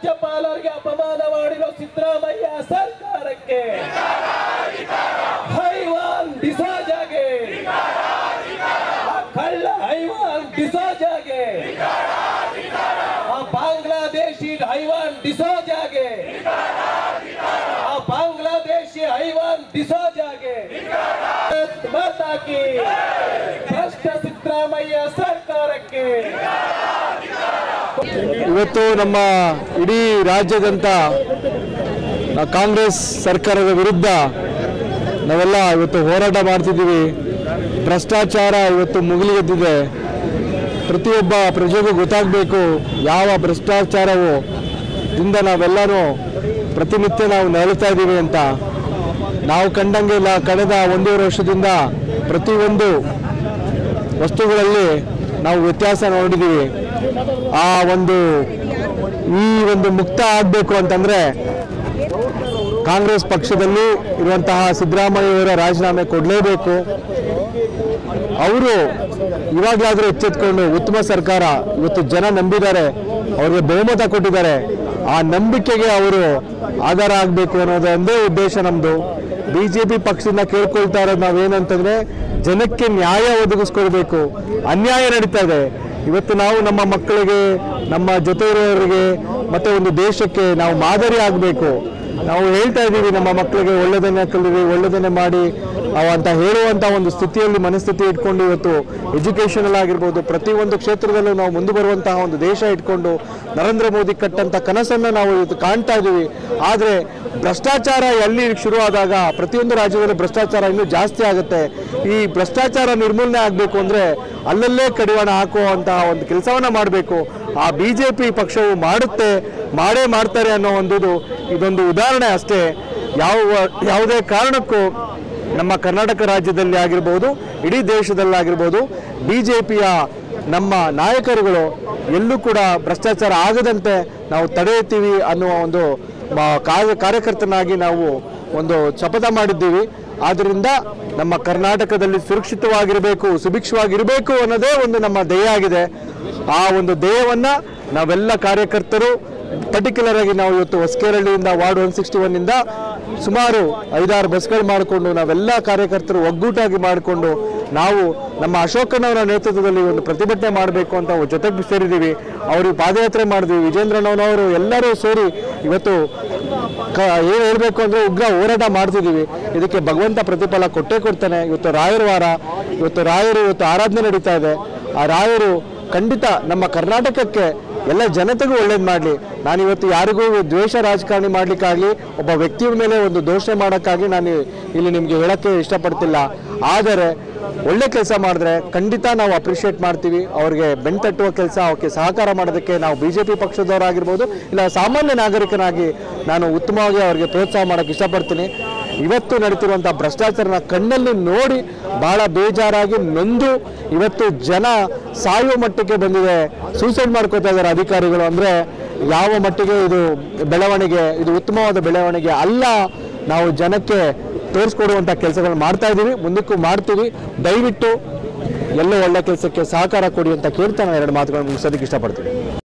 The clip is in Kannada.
ರಾಜ್ಯಪಾಲರಿಗೆ ಅಪಮಾನ ಮಾಡಿರೋ ಸಿದ್ದರಾಮಯ್ಯ ಸರ್ಕಾರಕ್ಕೆ, ಹೈವಾನ್ ಡಿಸೋಜಾಗೆ, ಕಳ್ಳ ಹೈವಾನ್ ಡಿಸೋಜಾಗೆ, ಬಾಂಗ್ಲಾದೇಶಿ ಹೈವಾನ್ ಡಿಸೋಜಾಗೆ, ಬಾಂಗ್ಲಾದೇಶಿ ಹೈವಾನ್ ಡಿಸೋಜಾಗೆ ಮಾತಾ ಕಿ, ಭ್ರಷ್ಟ ಸಿದ್ದರಾಮಯ್ಯ ಸರ್ಕಾರಕ್ಕೆ. ಇವತ್ತು ನಮ್ಮ ಇಡೀ ರಾಜ್ಯದಂತ ಕಾಂಗ್ರೆಸ್ ಸರ್ಕಾರದ ವಿರುದ್ಧ ನಾವೆಲ್ಲ ಇವತ್ತು ಹೋರಾಟ ಮಾಡ್ತಿದ್ದೀವಿ. ಭ್ರಷ್ಟಾಚಾರ ಇವತ್ತು ಮುಗಿಲಿಗೆದ್ದಿದೆ. ಪ್ರತಿಯೊಬ್ಬ ಪ್ರಜೆಗೂ ಗೊತ್ತಾಗಬೇಕು ಯಾವ ಭ್ರಷ್ಟಾಚಾರವು ದಿಂದ ನಾವೆಲ್ಲರೂ ಪ್ರತಿನಿತ್ಯ ನಾವು ನರಳುತ್ತಾ ಇದ್ದೀವಿ ಅಂತ. ನಾವು ಕಂಡಂಗೆ ಕಳೆದ 1.5 ವರ್ಷದಿಂದ ಪ್ರತಿಯೊಂದು ವಸ್ತುಗಳಲ್ಲಿ ನಾವು ವ್ಯತ್ಯಾಸ ನೋಡಿದ್ದೀವಿ. ಈ ಒಂದು ಮುಕ್ತ ಆಗಬೇಕು ಅಂತಂದರೆ ಕಾಂಗ್ರೆಸ್ ಪಕ್ಷದಲ್ಲಿ ಇರುವಂತಹ ಸಿದ್ದರಾಮಯ್ಯವರ ರಾಜೀನಾಮೆ ಕೊಡಲೇಬೇಕು. ಅವರು ಇವಾಗಲಾದರೂ ಎಚ್ಚೆತ್ಕೊಂಡು ಉತ್ತಮ ಸರ್ಕಾರ ಇವತ್ತು ಜನ ನಂಬಿದ್ದಾರೆ, ಅವ್ರಿಗೆ ಬಹುಮತ ಕೊಟ್ಟಿದ್ದಾರೆ, ಆ ನಂಬಿಕೆಗೆ ಅವರು ಆಧಾರ ಆಗಬೇಕು ಅನ್ನೋದೊಂದೇ ಉದ್ದೇಶ ನಮ್ಮದು. BJP ಪಕ್ಷದಿಂದ ಕೇಳ್ಕೊಳ್ತಾ ಇರೋದು ನಾವೇನಂತಂದರೆ ಜನಕ್ಕೆ ನ್ಯಾಯ ಒದಗಿಸ್ಕೊಳ್ಬೇಕು. ಅನ್ಯಾಯ ನಡೀತಾ ಇದೆ. ಇವತ್ತು ನಾವು ನಮ್ಮ ಮಕ್ಕಳಿಗೆ, ನಮ್ಮ ಜೊತೆ ಇರೋರಿಗೆ ಮತ್ತು ಒಂದು ದೇಶಕ್ಕೆ ನಾವು ಮಾದರಿ ಆಗಬೇಕು. ನಾವು ಹೇಳ್ತಾ ಇದ್ದೀವಿ ನಮ್ಮ ಮಕ್ಕಳಿಗೆ ಒಳ್ಳೆಯದನ್ನೇ ಕಲಿರಿ, ಒಳ್ಳೆಯದನ್ನೇ ಮಾಡಿ ಅಂತ ಹೇಳುವಂಥ ಒಂದು ಸ್ಥಿತಿಯಲ್ಲಿ ಮನಸ್ಥಿತಿ ಇಟ್ಕೊಂಡು ಇವತ್ತು ಎಜುಕೇಷನಲ್ ಆಗಿರ್ಬೋದು ಪ್ರತಿಯೊಂದು ಕ್ಷೇತ್ರದಲ್ಲೂ ನಾವು ಮುಂದೆ ಬರುವಂತಹ ಒಂದು ದೇಶ ಇಟ್ಕೊಂಡು ನರೇಂದ್ರ ಮೋದಿ ಕಟ್ಟಂಥ ಕನಸನ್ನು ನಾವು ಇವತ್ತು ಕಾಣ್ತಾ ಇದ್ದೀವಿ. ಆದರೆ ಭ್ರಷ್ಟಾಚಾರ ಎಲ್ಲಿ ಶುರುವಾದಾಗ ಪ್ರತಿಯೊಂದು ರಾಜ್ಯದಲ್ಲಿ ಭ್ರಷ್ಟಾಚಾರ ಇನ್ನೂ ಜಾಸ್ತಿ ಆಗುತ್ತೆ. ಈ ಭ್ರಷ್ಟಾಚಾರ ನಿರ್ಮೂಲನೆ ಆಗಬೇಕು ಅಂದರೆ ಅಲ್ಲಲ್ಲೇ ಕಡಿವಾಣ ಹಾಕುವಂತಹ ಒಂದು ಕೆಲಸವನ್ನು ಮಾಡಬೇಕು. ಆ BJP ಪಕ್ಷವು ಮಾಡೇ ಮಾಡ್ತಾರೆ ಅನ್ನೋ ಇದೊಂದು ಉದಾಹರಣೆ ಅಷ್ಟೇ. ಯಾವುದೇ ಕಾರಣಕ್ಕೂ ನಮ್ಮ ಕರ್ನಾಟಕ ರಾಜ್ಯದಲ್ಲಿ ಆಗಿರ್ಬೋದು, ಇಡೀ ದೇಶದಲ್ಲಾಗಿರ್ಬೋದು, BJPಯ ನಮ್ಮ ನಾಯಕರುಗಳು ಎಲ್ಲೂ ಕೂಡ ಭ್ರಷ್ಟಾಚಾರ ಆಗದಂತೆ ನಾವು ತಡೆಯುತ್ತೀವಿ ಅನ್ನುವ ಒಂದು ಕಾರ್ಯಕರ್ತನಾಗಿ ನಾವು ಒಂದು ಶಪಥ ಮಾಡಿದ್ದೀವಿ. ಆದ್ದರಿಂದ ನಮ್ಮ ಕರ್ನಾಟಕದಲ್ಲಿ ಸುರಕ್ಷಿತವಾಗಿರಬೇಕು, ಸುಭಿಕ್ಷವಾಗಿರಬೇಕು ಅನ್ನೋದೇ ಒಂದು ನಮ್ಮ ಧ್ಯೇಯ ಆಗಿದೆ. ಆ ಒಂದು ಧ್ಯೇಯವನ್ನು ನಾವೆಲ್ಲ ಕಾರ್ಯಕರ್ತರು ಪರ್ಟಿಕ್ಯುಲರ್ ಆಗಿ ನಾವು ಇವತ್ತು ಹೊಸಕೇರಳ್ಳಿಯಿಂದ ವಾರ್ಡ್ 161 ಸುಮಾರು 5-6 ಬಸ್ಗಳು ಮಾಡಿಕೊಂಡು ನಾವೆಲ್ಲ ಕಾರ್ಯಕರ್ತರು ಒಗ್ಗೂಟಾಗಿ ಮಾಡಿಕೊಂಡು ನಾವು ನಮ್ಮ ಅಶೋಕನವರ ನೇತೃತ್ವದಲ್ಲಿ ಒಂದು ಪ್ರತಿಭಟನೆ ಮಾಡಬೇಕು ಅಂತ ಜೊತೆಗೆ ಸೇರಿದ್ದೀವಿ. ಅವ್ರಿಗೆ ಪಾದಯಾತ್ರೆ ಮಾಡಿದ್ವಿ. ವಿಜೇಂದ್ರನವರು ಎಲ್ಲರೂ ಸೇರಿ ಇವತ್ತು ಏನು ಹೇಳಬೇಕು ಅಂದರೆ ಉಗ್ರ ಹೋರಾಟ ಮಾಡ್ತಿದ್ದೀವಿ. ಇದಕ್ಕೆ ಭಗವಂತ ಪ್ರತಿಫಲ ಕೊಟ್ಟೇ ಕೊಡ್ತಾನೆ. ಇವತ್ತು ರಾಯರ ವಾರ, ರಾಯರು ಆರಾಧನೆ ನಡೀತಾ ಇದೆ. ಆ ರಾಯರು ಖಂಡಿತ ನಮ್ಮ ಕರ್ನಾಟಕಕ್ಕೆ ಎಲ್ಲ ಜನತೆಗೂ ಒಳ್ಳೇದು ಮಾಡಲಿ. ನಾನಿವತ್ತು ಯಾರಿಗೂ ದ್ವೇಷ ರಾಜಕಾರಣಿ ಮಾಡಲಿಕ್ಕಾಗಲಿ ಒಬ್ಬ ವ್ಯಕ್ತಿಯ ಮೇಲೆ ಒಂದು ದೋಷಣೆ ಮಾಡೋಕ್ಕಾಗಿ ನಾನು ಇಲ್ಲಿ ನಿಮಗೆ ಹೇಳೋಕ್ಕೆ ಇಷ್ಟಪಡ್ತಿಲ್ಲ. ಆದರೆ ಒಳ್ಳೆ ಕೆಲಸ ಮಾಡಿದ್ರೆ ಖಂಡಿತ ನಾವು ಅಪ್ರಿಷಿಯೇಟ್ ಮಾಡ್ತೀವಿ. ಅವ್ರಿಗೆ ಬೆಣ್ತಟ್ಟುವ ಕೆಲಸ, ಅವಕ್ಕೆ ಸಹಕಾರ ಮಾಡೋದಕ್ಕೆ ನಾವು BJP ಪಕ್ಷದವರಾಗಿರ್ಬೋದು ಇಲ್ಲ ಸಾಮಾನ್ಯ ನಾಗರಿಕನಾಗಿ ನಾನು ಉತ್ತಮವಾಗಿ ಅವ್ರಿಗೆ ಪ್ರೋತ್ಸಾಹ ಮಾಡೋಕ್ಕೆ ಇಷ್ಟಪಡ್ತೀನಿ. ಇವತ್ತು ನಡೀತಿರುವಂಥ ಭ್ರಷ್ಟಾಚಾರನ ಕಣ್ಣಲ್ಲಿ ನೋಡಿ ಭಾಳ ಬೇಜಾರಾಗಿ ನೊಂದು ಇವತ್ತು ಜನ ಸಾಯುವ ಮಟ್ಟಕ್ಕೆ ಬಂದಿದೆ. ಸೂಸೈಡ್ ಮಾಡ್ಕೋತಾ ಇದ್ದಾರೆ ಅಧಿಕಾರಿಗಳು. ಅಂದರೆ ಯಾವ ಮಟ್ಟಿಗೆ ಇದು ಬೆಳವಣಿಗೆ, ಇದು ಉತ್ತಮವಾದ ಬೆಳವಣಿಗೆ ಅಲ್ಲ. ನಾವು ಜನಕ್ಕೆ ತೋರಿಸ್ಕೊಡುವಂಥ ಕೆಲಸಗಳು ಮಾಡ್ತಾ ಇದ್ದೀವಿ, ಮುಂದಕ್ಕೂ ಮಾಡ್ತೀವಿ. ದಯವಿಟ್ಟು ಎಲ್ಲ ಒಳ್ಳೆ ಕೆಲಸಕ್ಕೆ ಸಹಕಾರ ಕೊಡಿ ಅಂತ ಕೇಳ್ತಾ ನಾನು 2 ಮಾತುಗಳನ್ನು ಮುಗಿಸೋದಕ್ಕೆ ಇಷ್ಟಪಡ್ತೀನಿ.